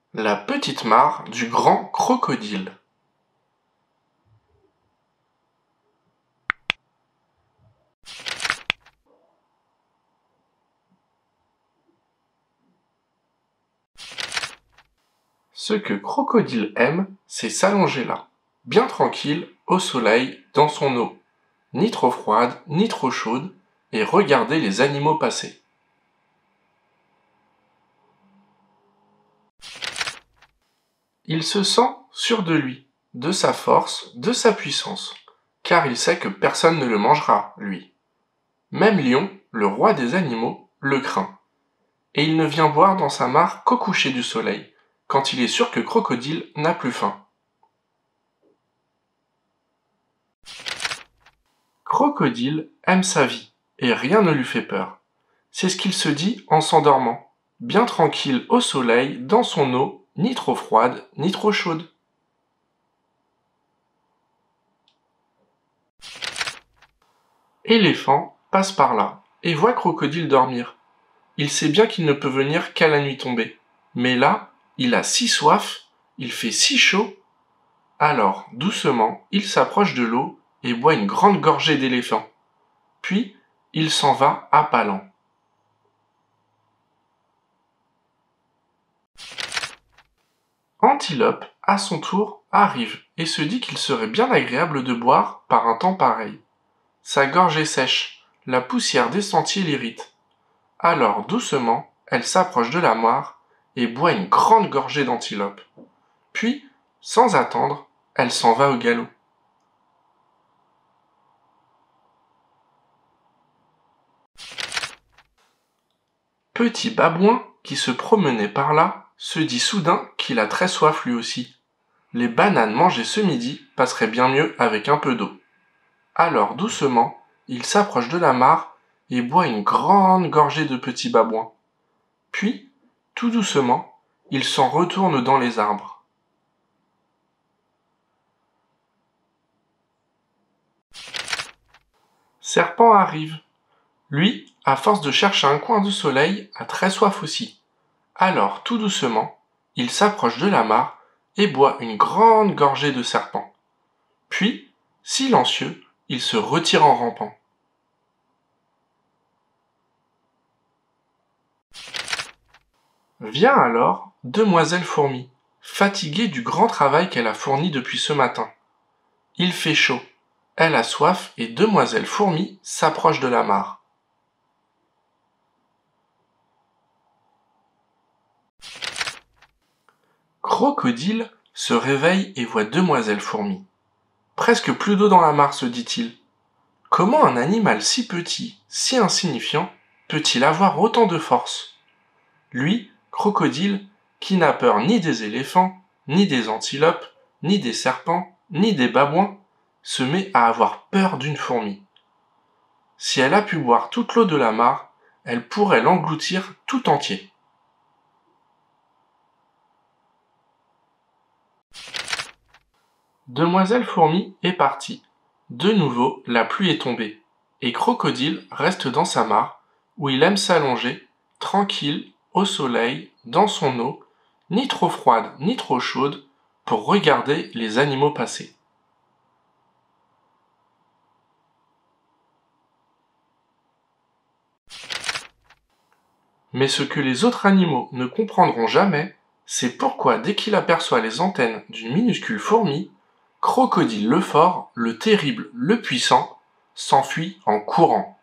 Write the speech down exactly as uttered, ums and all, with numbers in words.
La petite mare du grand crocodile. Ce que Crocodile aime, c'est s'allonger là, bien tranquille, au soleil, dans son eau, ni trop froide, ni trop chaude, et regarder les animaux passer. Il se sent sûr de lui, de sa force, de sa puissance, car il sait que personne ne le mangera, lui. Même Lion, le roi des animaux, le craint. Et il ne vient boire dans sa mare qu'au coucher du soleil, quand il est sûr que Crocodile n'a plus faim. Crocodile aime sa vie, et rien ne lui fait peur. C'est ce qu'il se dit en s'endormant, bien tranquille au soleil, dans son eau, ni trop froide, ni trop chaude. Éléphant passe par là, et voit Crocodile dormir. Il sait bien qu'il ne peut venir qu'à la nuit tombée. Mais là, il a si soif, il fait si chaud. Alors, doucement, il s'approche de l'eau et boit une grande gorgée d'éléphant. Puis, il s'en va à pas lents. Antilope, à son tour, arrive et se dit qu'il serait bien agréable de boire par un temps pareil. Sa gorge est sèche, la poussière des sentiers l'irrite. Alors, doucement, elle s'approche de la mare et boit une grande gorgée d'antilope. Puis, sans attendre, elle s'en va au galop. Petit babouin, qui se promenait par là, se dit soudain qu'il a très soif lui aussi. Les bananes mangées ce midi passeraient bien mieux avec un peu d'eau. Alors, doucement, il s'approche de la mare et boit une grande gorgée de petit babouin. Puis, tout doucement, il s'en retourne dans les arbres. Serpent arrive. Lui, à force de chercher un coin de soleil, a très soif aussi. Alors, tout doucement, il s'approche de la mare et boit une grande gorgée de serpent. Puis, silencieux, il se retire en rampant. Vient alors Demoiselle Fourmi, fatiguée du grand travail qu'elle a fourni depuis ce matin. Il fait chaud, elle a soif et Demoiselle Fourmi s'approche de la mare. Crocodile se réveille et voit Demoiselle Fourmi. Presque plus d'eau dans la mare, se dit-il. Comment un animal si petit, si insignifiant, peut-il avoir autant de force? Lui, Crocodile, qui n'a peur ni des éléphants, ni des antilopes, ni des serpents, ni des babouins, se met à avoir peur d'une fourmi. Si elle a pu boire toute l'eau de la mare, elle pourrait l'engloutir tout entier. Demoiselle Fourmi est partie. De nouveau, la pluie est tombée, et Crocodile reste dans sa mare, où il aime s'allonger, tranquille, au soleil, dans son eau, ni trop froide ni trop chaude, pour regarder les animaux passer. Mais ce que les autres animaux ne comprendront jamais, c'est pourquoi dès qu'il aperçoit les antennes d'une minuscule fourmi, Crocodile le fort, le terrible, le puissant, s'enfuit en courant.